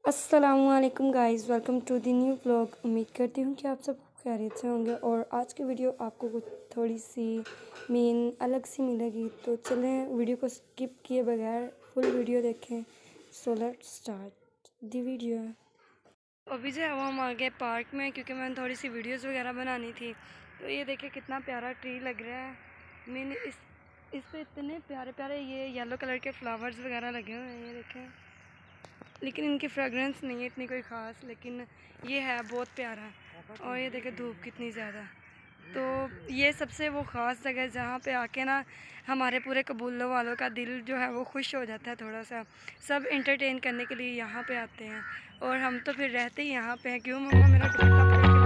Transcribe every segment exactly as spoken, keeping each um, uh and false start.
अस्सलामुअलैकुम guys, welcome to the new vlog. उम्मीद करती हूँ कि आप सब खैरियत से होंगे और आज की वीडियो आपको कुछ थोड़ी सी मेन अलग सी मिलेगी। तो चलें वीडियो को स्किप किए बगैर फुल वीडियो देखें। So let's start the video. अभी जो है वो हम आ गए पार्क में क्योंकि मैंने थोड़ी सी वीडियोस वगैरह बनानी थी। तो ये देखें कितना प्यारा ट्री लग रहा है। मैंने इस इस पे इतने प्यारे प्यारे ये येलो कलर के फ्लावर्स वगैरह लगे हुए हैं, ये देखें। लेकिन इनकी फ्रेगरेंस नहीं है इतनी कोई ख़ास, लेकिन ये है बहुत प्यारा। और ये देखें धूप कितनी ज़्यादा। तो ये सबसे वो ख़ास जगह है जहाँ पे आके ना हमारे पूरे कबूला वालों का दिल जो है वो खुश हो जाता है। थोड़ा सा सब इंटरटेन करने के लिए यहाँ पे आते हैं और हम तो फिर रहते ही यहाँ पे हैं। क्यों मम्मा मेरा दुपट्टा पकड़ के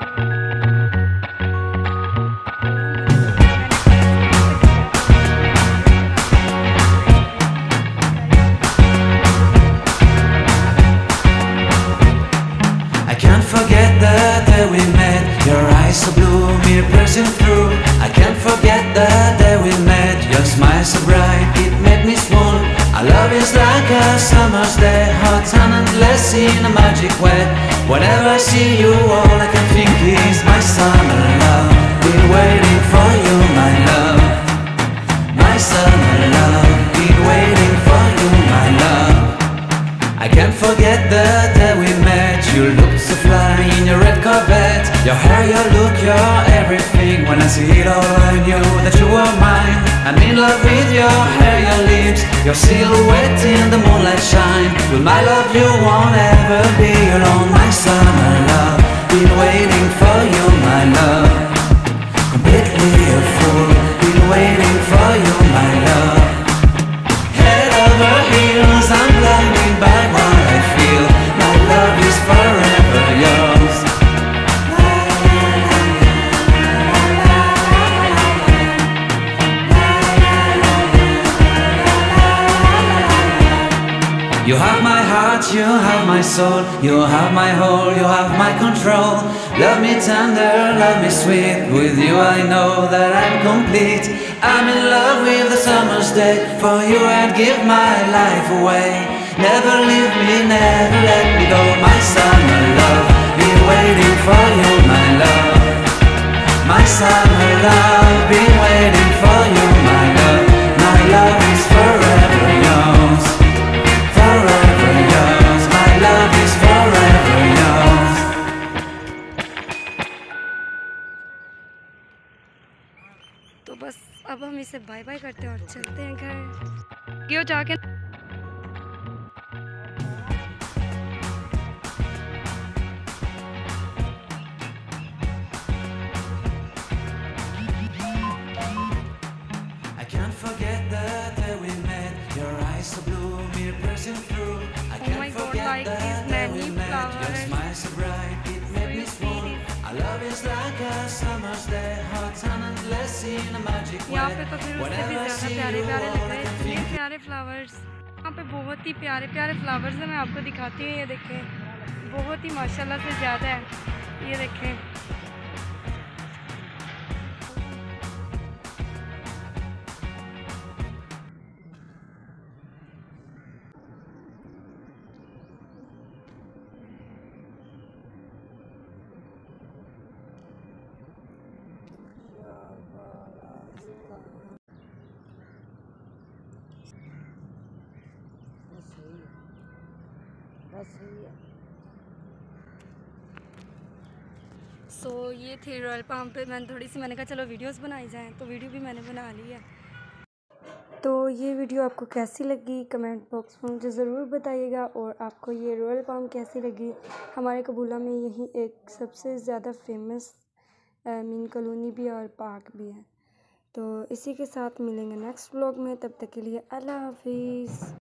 Forget the day we met, your eyes so blue, me piercing through. I can't forget the day we met, your smile so bright, it made me swoon. Our love is like a summer's day, hot and endless in a magic way. Whenever I see you, all I can think is my summer love. Been waiting for you, my love. My summer love, been waiting for you, my love. I can't forget the day we met. You looked so fly in your red Corvette. Your hair, your look, your everything. When I see it all, I knew that you were mine. I'm in love with your hair, your lips, your silhouette in the moonlight shine. With my love you won't ever be alone. My summer love, been waiting for you, my love. Completely a fool, been waiting for you, my love. Head over heels, I'm blinded by what I feel. My love is forever yours. You have my heart, you have my soul, you have my whole, you have my control. Love me tender, love me sweet, with you I know that I'm complete. I'm in love with the summer's day, for you I'd give my life away. Never leave me, never let me go, my summer love. Been waiting for you, my love. My summer love, been waiting for you, my love. My love is forever yours. Forever yours, my love is forever yours. तो बस अब हम इसे bye bye करते हैं और चलते हैं घर। क्यों जाके I can't forget the day we met. Your eyes so blue, me piercing through. I Oh can't my God, forget like the these day we many met. Your flowers. smile so bright, it made me swoon. Our love is like a summer's day, hot and endless in a magic way. यहाँ पे तो फिर उससे भी Whenever I ज़्यादा see प्यारे you, प्यारे all लग I रहे हैं। can इतने think. प्यारे फ्लावर्स यहाँ पे बहुत ही प्यारे प्यारे फ्लावर्स हैं। मैं आपको दिखाती हूँ, ये देखें बहुत ही माशाल्लाह से ज़्यादा है। ये देखें सो so, ये थी रॉयल पाम पे। मैंने थोड़ी सी मैंने कहा चलो वीडियोस बनाई जाएं, तो वीडियो भी मैंने बना ली है। तो ये वीडियो आपको कैसी लगी कमेंट बॉक्स में मुझे ज़रूर बताइएगा। और आपको ये रॉयल पाम कैसी लगी। हमारे कबूला में यही एक सबसे ज़्यादा फेमस मीन कॉलोनी भी है और पार्क भी है। तो इसी के साथ मिलेंगे नेक्स्ट व्लॉग में, तब तक के लिए अल्लाह हाफिज़।